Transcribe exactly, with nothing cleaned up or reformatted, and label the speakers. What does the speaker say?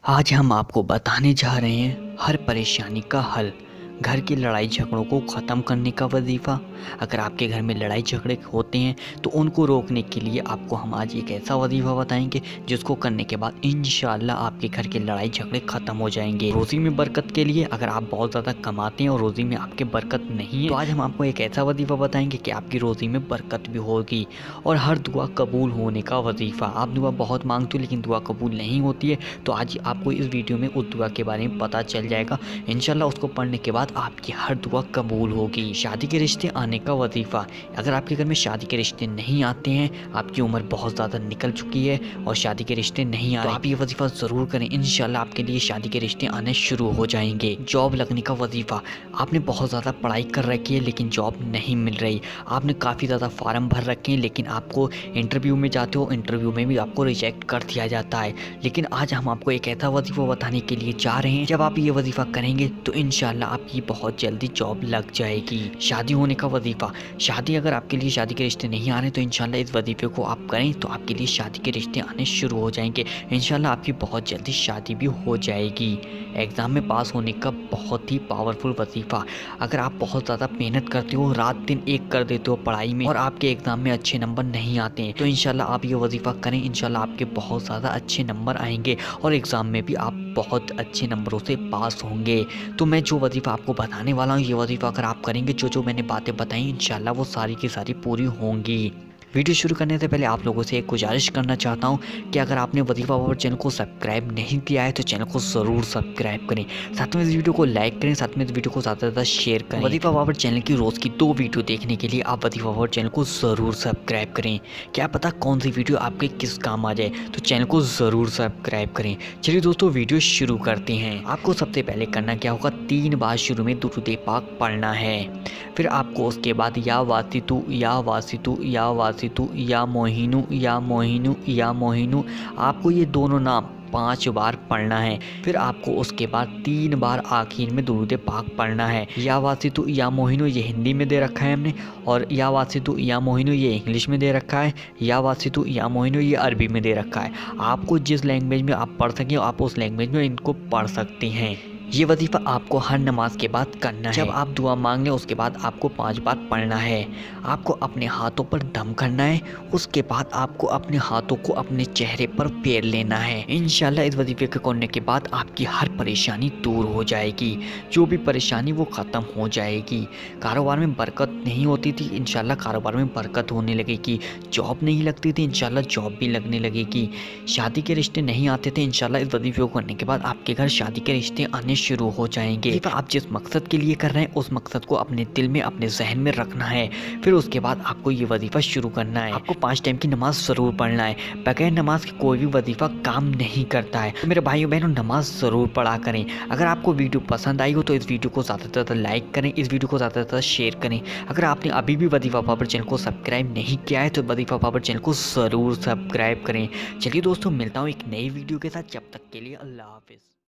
Speaker 1: आज हम आपको बताने जा रहे हैं हर परेशानी का हल। घर की लड़ाई झगड़ों को ख़त्म करने का वजीफ़ा। अगर आपके घर में लड़ाई झगड़े होते हैं तो उनको रोकने के लिए आपको हम आज एक ऐसा वजीफ़ा बताएंगे जिसको करने के बाद इंशाअल्लाह आपके घर के लड़ाई झगड़े ख़त्म हो जाएंगे। रोज़ी में बरकत के लिए अगर आप बहुत ज़्यादा कमाते हैं और रोज़ी में आपके बरकत नहीं है तो आज हम आपको एक ऐसा वजीफ़ा बताएंगे कि आपकी रोज़ी में बरकत भी होगी और हर दुआ कबूल होने का वजीफ़ा। आप दुआ बहुत मांगते हो लेकिन दुआ कबूल नहीं होती है, तो आज आपको इस वीडियो में उस दुआ के बारे में पता चल जाएगा। इंशाल्लाह उसको पढ़ने के बाद आपकी हर दुआ कबूल होगी। शादी के रिश्ते आने का वजीफ़ा। अगर आपके घर में शादी के रिश्ते नहीं आते हैं, आपकी उम्र बहुत ज़्यादा निकल चुकी है और शादी के रिश्ते नहीं आ रहे, तो आप ये वजीफ़ा ज़रूर करें। इंशाल्लाह आपके लिए शादी के रिश्ते आने शुरू हो जाएंगे। जॉब लगने का वजीफ़ा। आपने बहुत ज़्यादा पढ़ाई कर रखी है लेकिन जॉब नहीं मिल रही। आपने काफ़ी ज़्यादा फार्म भर रखे हैं लेकिन आपको इंटरव्यू में जाते हो, इंटरव्यू में भी आपको रिजेक्ट कर दिया जाता है। लेकिन आज हम आपको एक ऐसा वजीफ़ा बताने के लिए जा रहे हैं, जब आप ये वजीफ़ा करेंगे तो इंशाल्लाह आपकी बहुत जल्दी जॉब लग जाएगी। शादी होने का वजीफ़ा। शादी अगर आपके लिए शादी के रिश्ते नहीं आ रहे तो इंशाल्लाह इस वजीफ़े को आप करें तो आपके लिए शादी के रिश्ते आने शुरू हो जाएंगे। इंशाल्लाह आपकी बहुत जल्दी शादी भी हो जाएगी। एग्ज़ाम में पास होने का बहुत ही पावरफुल वजीफ़ा। अगर आप बहुत ज़्यादा मेहनत करते हो, रात दिन एक कर देते हो पढ़ाई में और आपके एग्ज़ाम में अच्छे नंबर नहीं आते हैं तो इंशाल्लाह आप ये वजीफ़ा करें। इंशाल्लाह आपके बहुत ज़्यादा अच्छे नंबर आएंगे और एग्ज़ाम में भी आप बहुत अच्छे नंबरों से पास होंगे। तो मैं जो वजीफ़ा आपको बताने वाला हूँ, ये वजीफ़ा अगर आप करेंगे, जो जो मैंने बातें बताई, इंशाल्लाह वो सारी की सारी पूरी होंगी। वीडियो शुरू करने से पहले आप लोगों से एक गुजारिश करना चाहता हूं कि अगर आपने वजीफ़ा पावर चैनल को सब्सक्राइब नहीं किया है तो चैनल को ज़रूर सब्सक्राइब करें, साथ में इस वीडियो को लाइक करें, साथ में इस वीडियो को ज़्यादा से ज़्यादा शेयर करें। वजीफ़ा पावर चैनल की रोज़ की दो वीडियो देखने के लिए आप वजीफ़ा पावर चैनल को ज़रूर सब्सक्राइब करें। क्या पता कौन सी वीडियो आपके किस काम आ जाए, तो चैनल को ज़रूर सब्सक्राइब करें। चलिए दोस्तों वीडियो शुरू करते हैं। आपको सबसे पहले करना क्या होगा, तीन बार शुरू में दुरूद पाक पढ़ना है। फिर आपको उसके बाद या वासितु या वासितु या वासितु या मोहिनु या मोहिनु या मोहिनु, आपको ये दोनों नाम पांच बार पढ़ना है। फिर आपको उसके बाद तीन बार आखिर में दुरूद पाक पढ़ना है। या वासितु या मोहिनु ये हिंदी में दे रखा है हमने, और या वासितु या मोहिनु ये इंग्लिश में दे रखा है, या वासितु या मोहिनु ये अरबी में दे रखा है। आपको जिस लैंग्वेज में आप पढ़ सकें आप उस लैंग्वेज में इनको पढ़ सकते हैं। ये वजीफ़ा आपको हर नमाज के बाद करना है। जब आप दुआ मांग लें उसके बाद आपको पांच बार पढ़ना है। आपको अपने हाथों पर दम करना है, उसके बाद आपको अपने हाथों को अपने चेहरे पर फेर लेना है। इंशाल्लाह इस वजीफ़े को करने के बाद आपकी हर परेशानी दूर हो जाएगी। जो भी परेशानी वो ख़त्म हो जाएगी। कारोबार में बरकत नहीं होती थी, इंशाल्लाह कारोबार में बरकत होने लगेगी। जॉब नहीं लगती थी, इंशाल्लाह जॉब भी लगने लगेगी। शादी के रिश्ते नहीं आते थे, इंशाल्लाह इस वजीफ़े को करने के बाद आपके घर शादी के रिश्ते आने शुरू हो जाएंगे। आप जिस मकसद के लिए कर रहे हैं उस मकसद को अपने दिल में, अपने जहन में रखना है। फिर उसके बाद आपको ये वजीफ़ा शुरू करना है। आपको पांच टाइम की नमाज ज़रूर पढ़ना है। बगैर नमाज के कोई भी वजीफ़ा काम नहीं करता है। तो मेरे भाइयों बहनों, नमाज ज़रूर पढ़ा करें। अगर आपको वीडियो पसंद आई हो तो इस वीडियो को ज़्यादा से ज़्यादा लाइक करें, इस वीडियो को ज़्यादा से ज़्यादा शेयर करें। अगर आपने अभी भी वजीफ़ा पावर चैनल को सब्सक्राइब नहीं किया है तो वजीफ़ा पावर चैनल को ज़रूर सब्सक्राइब करें। चलिए दोस्तों, मिलता हूँ एक नई वीडियो के साथ। जब तक के लिए अल्लाह हाफिज़।